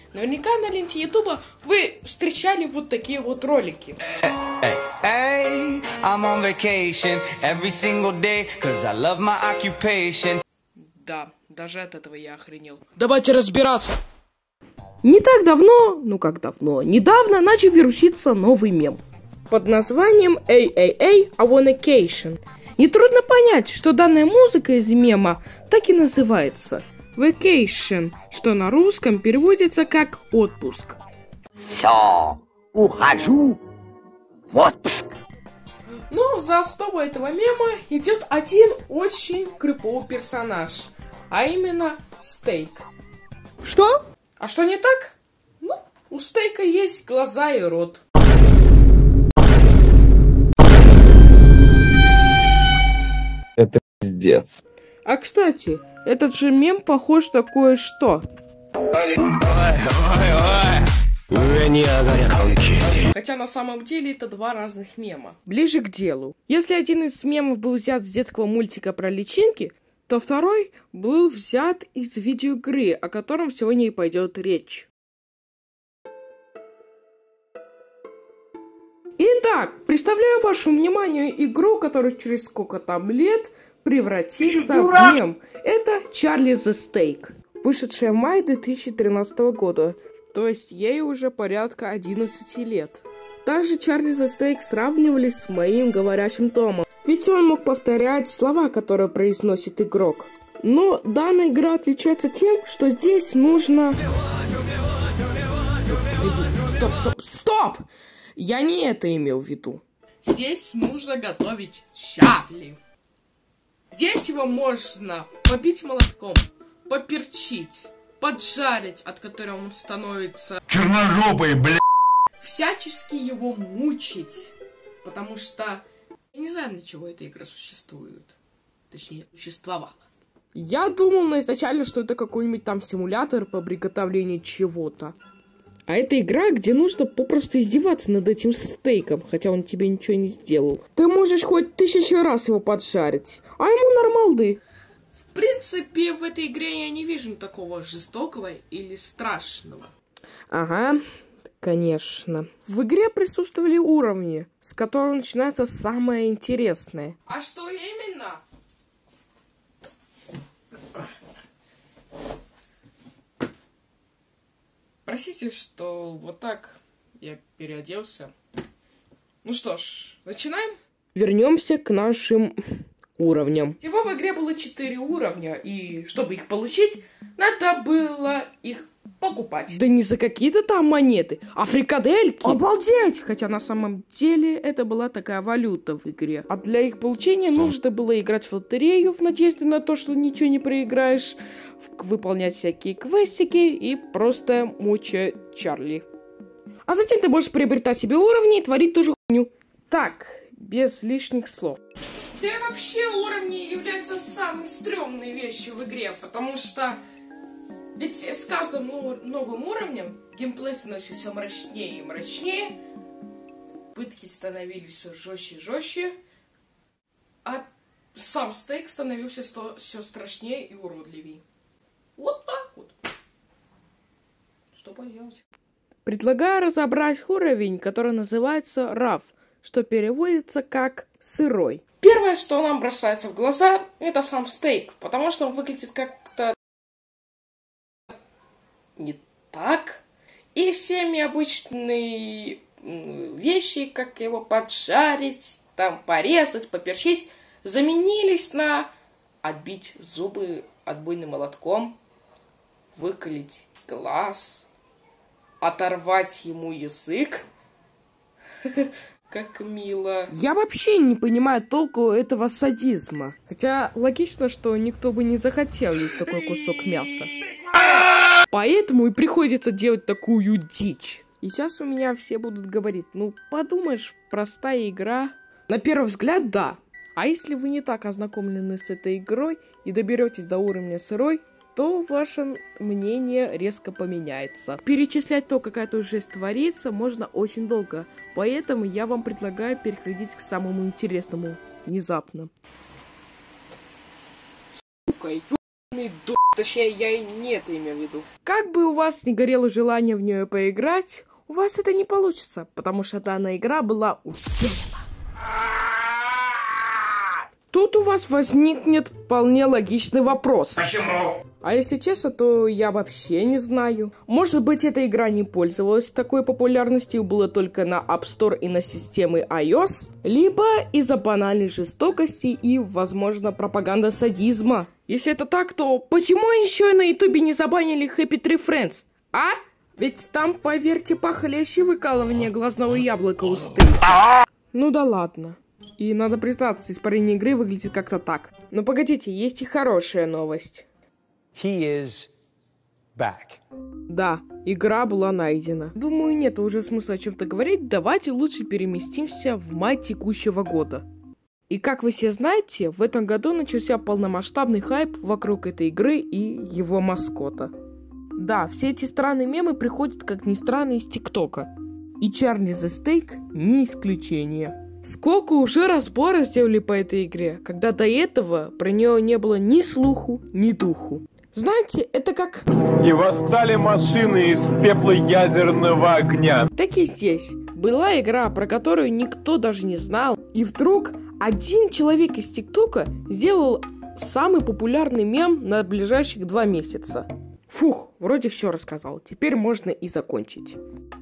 Наверняка на ленте Ютуба вы встречали вот такие вот ролики. Hey, I'm on vacation every single day, 'cause I love my occupation. Да, даже от этого я охренел. Давайте разбираться. Не так давно, недавно начал вируситься новый мем под названием «Эй, I want vacation». Нетрудно понять, что данная музыка из мема так и называется «Vacation», что на русском переводится как «отпуск». Все, ухожу в отпуск. Но за основу этого мема идет один очень криповый персонаж, а именно Стейк. Что? А что не так? Ну, у Стейка есть глаза и рот. Это пиздец. А кстати, этот же мем похож на кое-что. Хотя на самом деле это два разных мема. Ближе к делу. Если один из мемов был взят с детского мультика про личинки, то второй был взят из видеоигры, о котором сегодня и пойдет речь. Итак, представляю вашему вниманию игру, которая через сколько там лет превратится в мем. Это Charlie the Steak, вышедшая в мае 2013 года. То есть ей уже порядка 11 лет. Также Чарли the Steak сравнивали с моим говорящим Томом. Ведь он мог повторять слова, которые произносит игрок. Но данная игра отличается тем, что здесь нужно... Стоп! Я не это имел в виду. Здесь нужно готовить Чарли. Здесь его можно побить молотком, поперчить, поджарить, от которого он становится черножопый, бля. Всячески его мучить. Потому что я не знаю, для чего эта игра существует. Точнее, существовала. Я думал изначально, что это какой-нибудь там симулятор по приготовлению чего-то. А это игра, где нужно попросту издеваться над этим стейком, хотя он тебе ничего не сделал. Ты можешь хоть 1000 раз его поджарить, а ему нормалды. В принципе, в этой игре я не вижу такого жестокого или страшного. Ага, конечно. В игре присутствовали уровни, с которого начинается самое интересное. А что именно? Простите, что вот так я переоделся. Ну что ж, начинаем? Вернемся к нашим уровням. Всего в игре было 4 уровня, и чтобы их получить, надо было их покупать. Да не за какие-то там монеты, а фрикадельки. Обалдеть! Хотя на самом деле это была такая валюта в игре. А для их получения нужно было играть в лотерею в надежде на то, что ничего не проиграешь, выполнять всякие квестики и просто мучать Чарли. А затем ты можешь приобретать себе уровни и творить ту же хуйню. Так, без лишних слов. Да и вообще уровни являются самой стрёмной вещью в игре, потому что ведь с каждым новым уровнем геймплей становится все мрачнее и мрачнее, пытки становились все жестче и жестче, а сам стейк становился все страшнее и уродливее. Вот так вот. Что поделать? Предлагаю разобрать уровень, который называется Rough, что переводится как «сырой». Первое, что нам бросается в глаза, это сам стейк, потому что он выглядит как-то не так. И всеми обычные вещи, как его поджарить, там порезать, поперчить, заменились на отбить зубы отбойным молотком, выколить глаз, оторвать ему язык. Как мило. Я вообще не понимаю толку этого садизма. Хотя логично, что никто бы не захотел есть такой кусок мяса. Поэтому и приходится делать такую дичь. И сейчас у меня все будут говорить, ну подумаешь, простая игра. На первый взгляд, да. А если вы не так ознакомлены с этой игрой и доберетесь до уровня сырой, то ваше мнение резко поменяется. Перечислять то, какая тут жесть творится, можно очень долго. Поэтому я вам предлагаю переходить к самому интересному внезапно. Сука, ёбаный Точнее, я и не это имею в виду. Как бы у вас не горело желание в нее поиграть, у вас это не получится, потому что данная игра была утеряна. Тут у вас возникнет вполне логичный вопрос. Почему? А если честно, то я вообще не знаю. Может быть, эта игра не пользовалась такой популярностью, была только на App Store и на системы iOS, либо из-за банальной жестокости и, возможно, пропаганда садизма. Если это так, то почему еще на Ютубе не забанили Happy Tree Friends? А? Ведь там, поверьте, похлеще выкалывание глазного яблока усты. Ну да ладно. И надо признаться, исполнение игры выглядит как-то так. Но погодите, есть и хорошая новость. He is back. Да, игра была найдена. Думаю, нет уже смысла о чем-то говорить. Давайте лучше переместимся в май текущего года. И как вы все знаете, в этом году начался полномасштабный хайп вокруг этой игры и его маскота. Да, все эти странные мемы приходят, как ни странно, из ТикТока. И Charlie the Steak не исключение. Сколько уже разборов сделали по этой игре, когда до этого про нее не было ни слуху, ни духу. Знаете, это как... И восстали машины из пепла ядерного огня. Так и здесь. Была игра, про которую никто даже не знал. И вдруг один человек из ТикТока сделал самый популярный мем на ближайших 2 месяца. Фух, вроде все рассказал. Теперь можно и закончить.